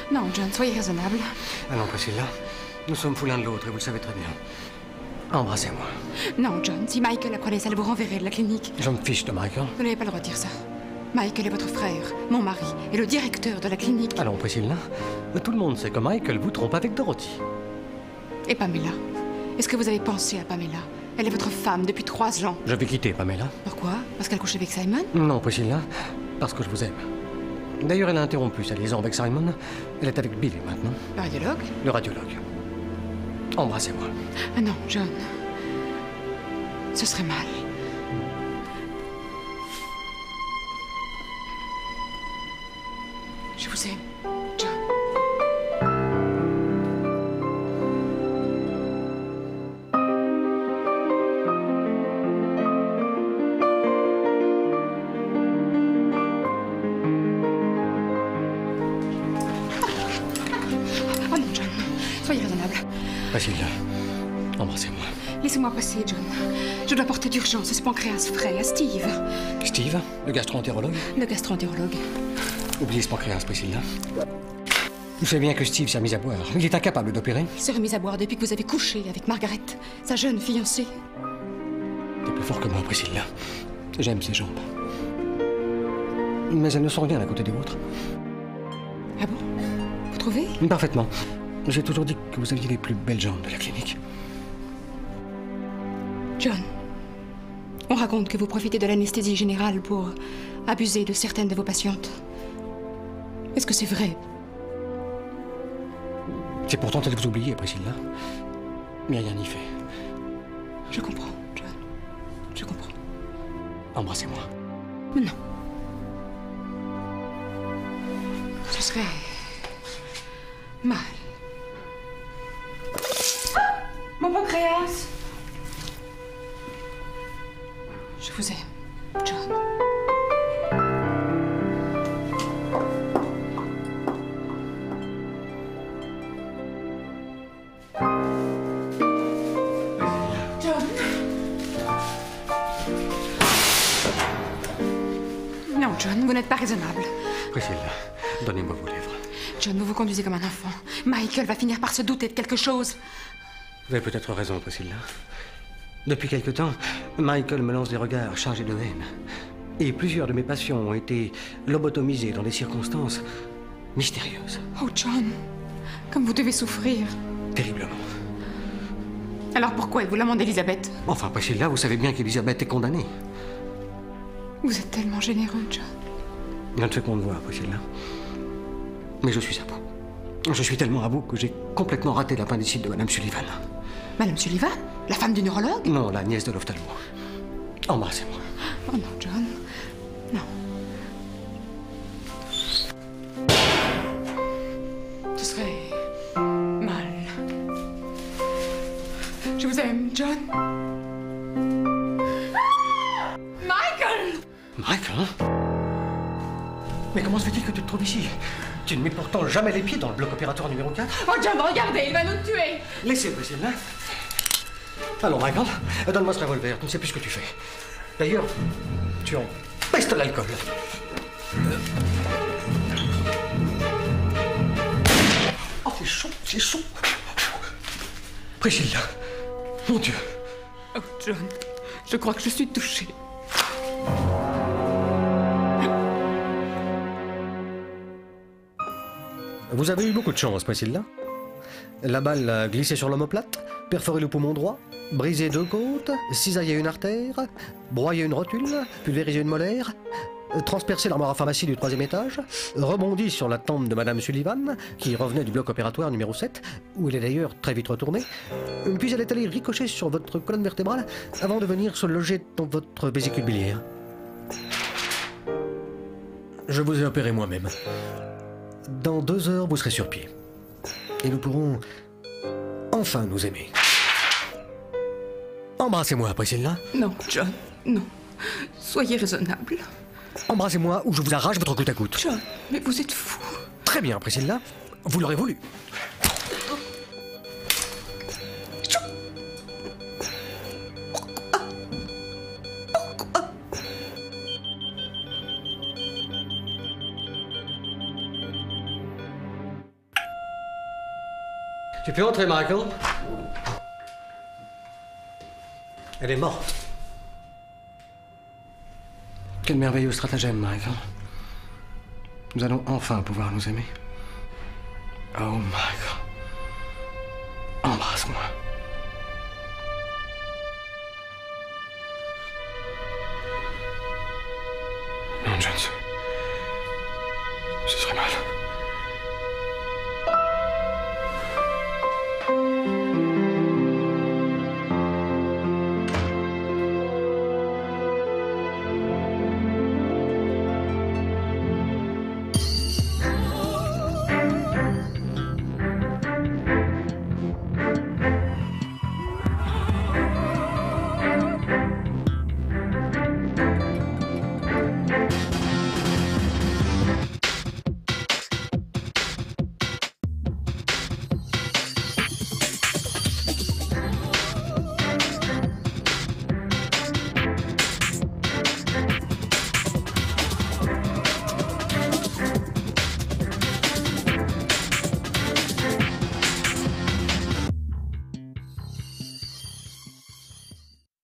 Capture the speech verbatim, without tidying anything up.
Non, John, soyez raisonnable. Allons, Priscilla. Nous sommes fous l'un de l'autre et vous le savez très bien. Embrassez-moi. Non, John, si Michael apprenait ça, elle vous renverrait de la clinique. Je me fiche de Michael. Vous n'avez pas le droit de dire ça. Michael est votre frère, mon mari, et le directeur de la clinique. Allons, Priscilla. Tout le monde sait que Michael vous trompe avec Dorothy. Et Pamela? Est-ce que vous avez pensé à Pamela? Elle est votre femme depuis trois ans. Je vais quitter Pamela. Pourquoi? Parce qu'elle couche avec Simon? Non, Priscilla. Parce que je vous aime. D'ailleurs, elle a interrompu sa liaison avec Simon. Elle est avec Billy maintenant. Le radiologue? Le radiologue. Embrassez-moi. Ah non, John. Ce serait mal. Je vous aime, John. Oh non, John. Soyez raisonnable. Priscilla, embrassez-moi. Laissez-moi passer, John. Je dois porter d'urgence ce pancréas frais à Steve. Steve, le gastro-entérologue? Le gastro-entérologue. Oubliez ce pancréas, Priscilla. Vous savez bien que Steve s'est mis à boire. Il est incapable d'opérer. Il s'est remis à boire depuis que vous avez couché avec Margaret, sa jeune fiancée. T'es plus fort que moi, Priscilla. J'aime ses jambes. Mais elles ne sont rien à côté des vôtres. Ah bon? Vous trouvez? Parfaitement. J'ai toujours dit que vous aviez les plus belles jambes de la clinique. John, on raconte que vous profitez de l'anesthésie générale pour abuser de certaines de vos patientes. Est-ce que c'est vrai? C'est pourtant tel que vous oubliez, Priscilla. Mais rien n'y fait. Je comprends, John. Je comprends. Embrassez-moi. Mais non. Ce serait... mal. Mon pancréas! Je vous aime, John. John. Non, John, vous n'êtes pas raisonnable. Priscilla, donnez-moi vos lèvres. John, vous vous conduisez comme un enfant. Michael va finir par se douter de quelque chose. Vous avez peut-être raison, Priscilla. Depuis quelque temps, Michael me lance des regards chargés de haine. Et plusieurs de mes patients ont été lobotomisés dans des circonstances mystérieuses. Oh, John, comme vous devez souffrir. Terriblement. Alors pourquoi êtes-vous l'amant d'Elisabeth? Enfin, Priscilla, vous savez bien qu'Elisabeth est condamnée. Vous êtes tellement généreux, John. Je ne fais qu'on le voit, Priscilla. Mais je suis à bout. Je suis tellement à bout que j'ai complètement raté l'appendicite de Madame Sullivan. Madame Sullivan? La femme du neurologue? Non, la nièce de l'ophtalmo. Embrassez-moi. Oh non, John. Non. Ce serait... mal. Je vous aime, John. Michael! Michael? Mais comment se fait-il que tu te trouves ici? Tu ne mets pourtant jamais les pieds dans le bloc opératoire numéro quatre. Oh, John, regardez, il va nous tuer! Laissez, Priscilla. Allons, Michael, donne-moi ce revolver. Tu ne sais plus ce que tu fais. D'ailleurs, tu en pestes l'alcool. Oh, c'est chaud, c'est chaud. Priscilla, mon Dieu. Oh, John, je crois que je suis touchée. Vous avez eu beaucoup de chance, Priscilla. La balle a glissé sur l'omoplate, perforé le poumon droit, brisé deux côtes, cisaillé une artère, broyé une rotule, pulvérisé une molaire, transpercé l'armoire à pharmacie du troisième étage, rebondi sur la tempe de Madame Sullivan, qui revenait du bloc opératoire numéro sept, où elle est d'ailleurs très vite retournée, puis elle est allée ricocher sur votre colonne vertébrale avant de venir se loger dans votre vésicule biliaire. Je vous ai opéré moi-même. Dans deux heures, vous serez sur pied. Et nous pourrons enfin nous aimer. Embrassez-moi, Priscilla. Non, John, non. Soyez raisonnable. Embrassez-moi ou je vous arrache votre goutte à goutte. John, mais vous êtes fou. Très bien, Priscilla. Vous l'aurez voulu. Tu peux entrer, Michael. Elle est morte. Quel merveilleux stratagème, Michael. Nous allons enfin pouvoir nous aimer. Oh, Michael. Embrasse-moi. Non, Jones. Ce serait mal.